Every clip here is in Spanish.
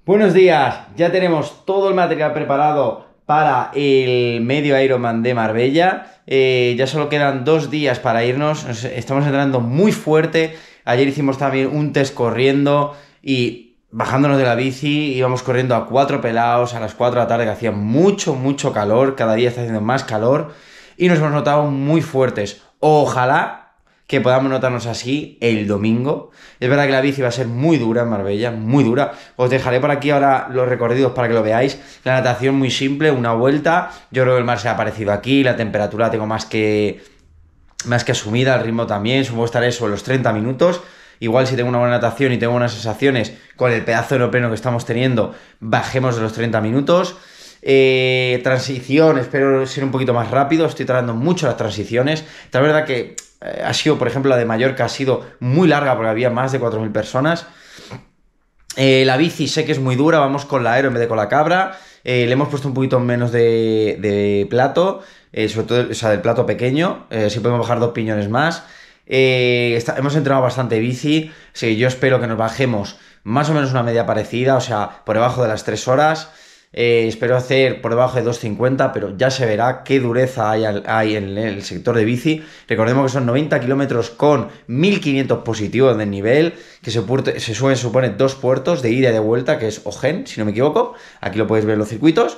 Buenos días, ya tenemos todo el material preparado para el medio Ironman de Marbella. Ya solo quedan 2 días para irnos, estamos entrenando muy fuerte. Ayer hicimos también un test corriendo y bajándonos de la bici íbamos corriendo a 4 pelados a las 4 de la tarde, que hacía mucho calor, cada día está haciendo más calor y nos hemos notado muy fuertes. Ojalá que podamos notarnos así el domingo. Es verdad que la bici va a ser muy dura en Marbella, muy dura. Os dejaré por aquí ahora los recorridos para que lo veáis. La natación muy simple, una vuelta. Yo creo que el mar se ha parecido aquí, la temperatura la tengo más que asumida, el ritmo también. Supongo estaré sobre los 30 minutos. Igual si tengo una buena natación y tengo buenas sensaciones con el pedazo de neopreno que estamos teniendo, bajemos de los 30 minutos. Transición, espero ser un poquito más rápido. Estoy tratando mucho las transiciones. Es verdad que ha sido, por ejemplo, la de Mallorca ha sido muy larga porque había más de 4.000 personas. La bici sé que es muy dura, vamos con la aero en vez de con la cabra. Le hemos puesto un poquito menos de plato, sobre todo, o sea, del plato pequeño. Si podemos bajar 2 piñones más. Hemos entrenado bastante bici. Sí, yo espero que nos bajemos más o menos una media parecida, o sea, por debajo de las 3 horas. Espero hacer por debajo de 2.50, pero ya se verá qué dureza hay en el sector de bici. Recordemos que son 90 kilómetros con 1.500 positivos de nivel, que se supone 2 puertos de ida y de vuelta, que es Ogen, si no me equivoco. Aquí lo podéis ver en los circuitos.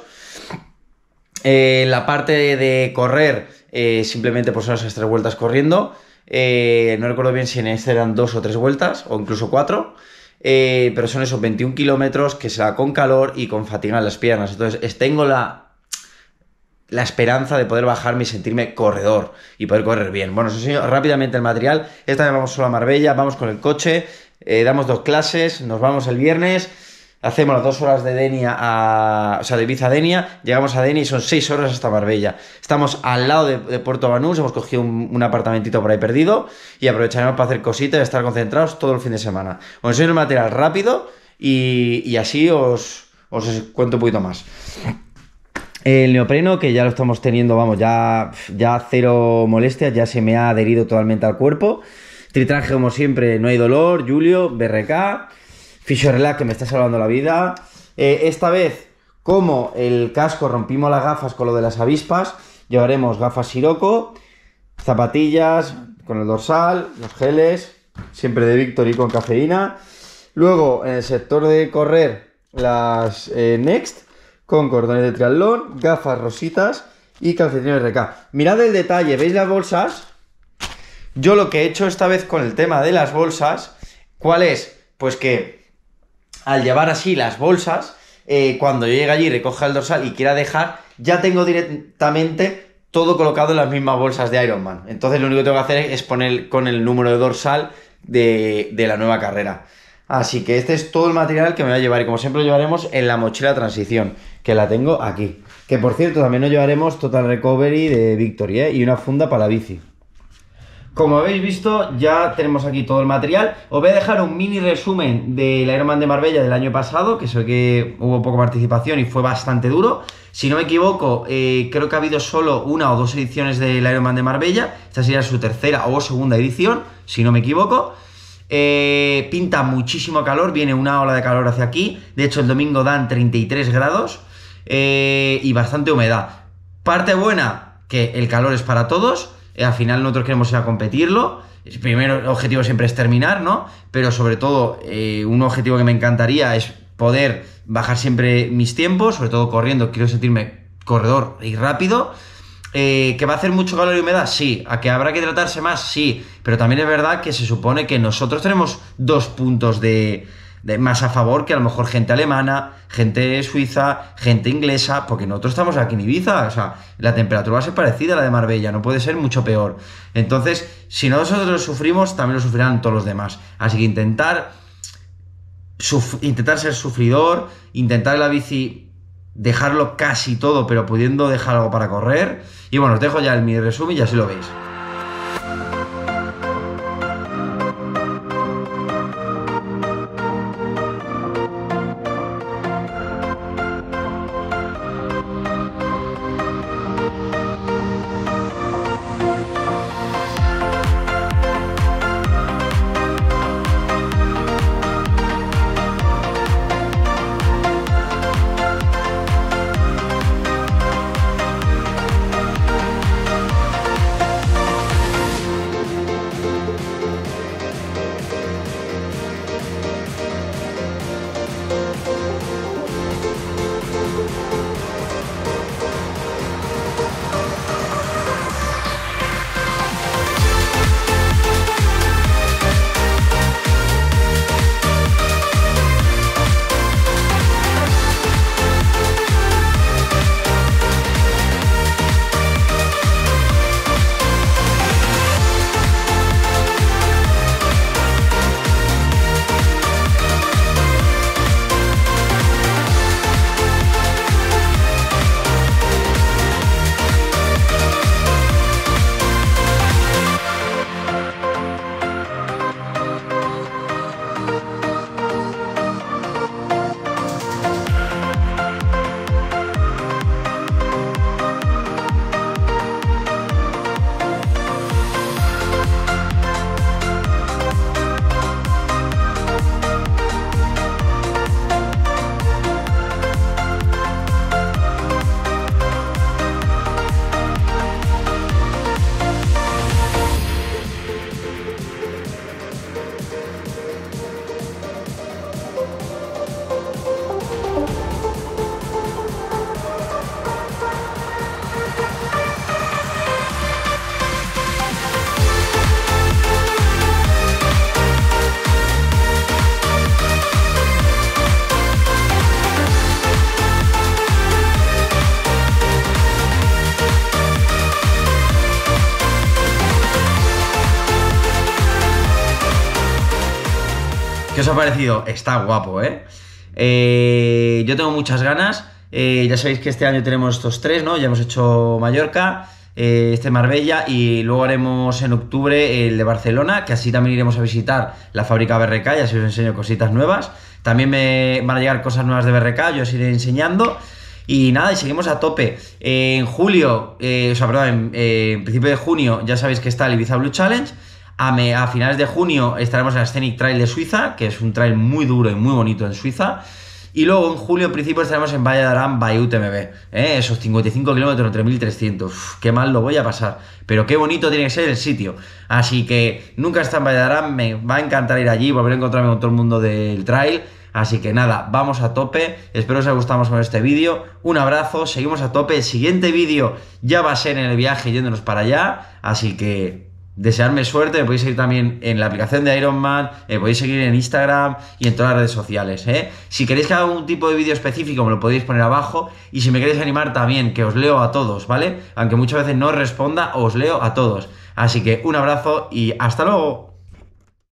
La parte de correr, simplemente pues son esas 3 vueltas corriendo. No recuerdo bien si en este eran 2 o 3 vueltas, o incluso 4. Pero son esos 21 kilómetros que se da con calor y con fatiga en las piernas. Entonces tengo la esperanza de poder bajarme y sentirme corredor y poder correr bien. Bueno, os enseño rápidamente el material. Esta vez vamos solo a Marbella, vamos con el coche, damos 2 clases, nos vamos el viernes. Hacemos las 2 horas de Denia de Ibiza a Denia, llegamos a Denia y son 6 horas hasta Marbella. Estamos al lado de Puerto Banús, hemos cogido un apartamentito por ahí perdido y aprovecharemos para hacer cositas y estar concentrados todo el fin de semana. Os enseño el material rápido y así os cuento un poquito más. El neopreno, que ya lo estamos teniendo, vamos, ya cero molestias, ya se me ha adherido totalmente al cuerpo. Tritraje como siempre, no hay dolor, Julio, BRK. Physiorelax, que me está salvando la vida. Esta vez, como el casco rompimos las gafas con lo de las avispas, llevaremos gafas Sirocco, zapatillas con el dorsal, los geles, siempre de Victory con cafeína. Luego, en el sector de correr, las Next con cordones de triatlón, gafas rositas y calcetines RK. Mirad el detalle, ¿veis las bolsas? Yo lo que he hecho esta vez con el tema de las bolsas, ¿cuál es? Pues que al llevar así las bolsas, cuando yo llegue allí y recoja el dorsal y quiera dejar, ya tengo directamente todo colocado en las mismas bolsas de Ironman. Entonces lo único que tengo que hacer es poner con el número de dorsal de la nueva carrera. Así que este es todo el material que me voy a llevar y como siempre lo llevaremos en la mochila transición, que la tengo aquí. Que por cierto también nos llevaremos Total Recovery de Victory, y una funda para la bici. Como habéis visto, ya tenemos aquí todo el material. Os voy a dejar un mini resumen del Ironman de Marbella del año pasado, que sé que hubo poca participación y fue bastante duro. Si no me equivoco, creo que ha habido solo 1 o 2 ediciones del Ironman de Marbella. Esta sería su tercera o segunda edición, si no me equivoco. Pinta muchísimo calor, viene una ola de calor hacia aquí. De hecho, el domingo dan 33 grados y bastante humedad. Parte buena, que el calor es para todos. Al final nosotros queremos ir a competirlo. El primer objetivo siempre es terminar, ¿no? Pero sobre todo, un objetivo que me encantaría es poder bajar siempre mis tiempos, sobre todo corriendo. Quiero sentirme corredor y rápido. ¿Que va a hacer mucho calor y humedad? Sí. ¿A que habrá que hidratarse más? Sí. Pero también es verdad que se supone que nosotros tenemos 2 puntos de más a favor que a lo mejor gente alemana, gente suiza, gente inglesa, porque nosotros estamos aquí en Ibiza, o sea, la temperatura va a ser parecida a la de Marbella, no puede ser mucho peor. Entonces, si nosotros lo sufrimos, también lo sufrirán todos los demás. Así que intentar ser sufridor, intentar en la bici dejarlo casi todo, pero pudiendo dejar algo para correr. Y bueno, os dejo ya el mi resumen y así lo veis. ¿Qué os ha parecido? Está guapo, ¿eh? Yo tengo muchas ganas. Ya sabéis que este año tenemos estos tres, ¿no? Ya hemos hecho Mallorca, Marbella, y luego haremos en octubre el de Barcelona, que así también iremos a visitar la fábrica BRK, y así os enseño cositas nuevas. También me van a llegar cosas nuevas de BRK, yo os iré enseñando. Y nada, y seguimos a tope. En julio, en principio de junio, ya sabéis que está el Ibiza Blue Challenge. A finales de junio estaremos en el Scenic Trail de Suiza, que es un trail muy duro y muy bonito en Suiza. Y luego en julio, en principio, estaremos en Valle de Arán by UTMB. Esos 55 kilómetros entre 1300. Qué mal lo voy a pasar. Pero qué bonito tiene que ser el sitio. Así que nunca está en Valle de Arán. Me va a encantar ir allí, volver a encontrarme con todo el mundo del trail. Así que nada, vamos a tope. Espero que os haya gustado con este vídeo. Un abrazo, seguimos a tope. El siguiente vídeo ya va a ser en el viaje yéndonos para allá. Así que desearme suerte. Me podéis seguir también en la aplicación de Ironman, me podéis seguir en Instagram y en todas las redes sociales, ¿eh? Si queréis que haga un tipo de vídeo específico, me lo podéis poner abajo. Y si me queréis animar también, que os leo a todos, ¿vale? Aunque muchas veces no responda, os leo a todos. Así que un abrazo y hasta luego.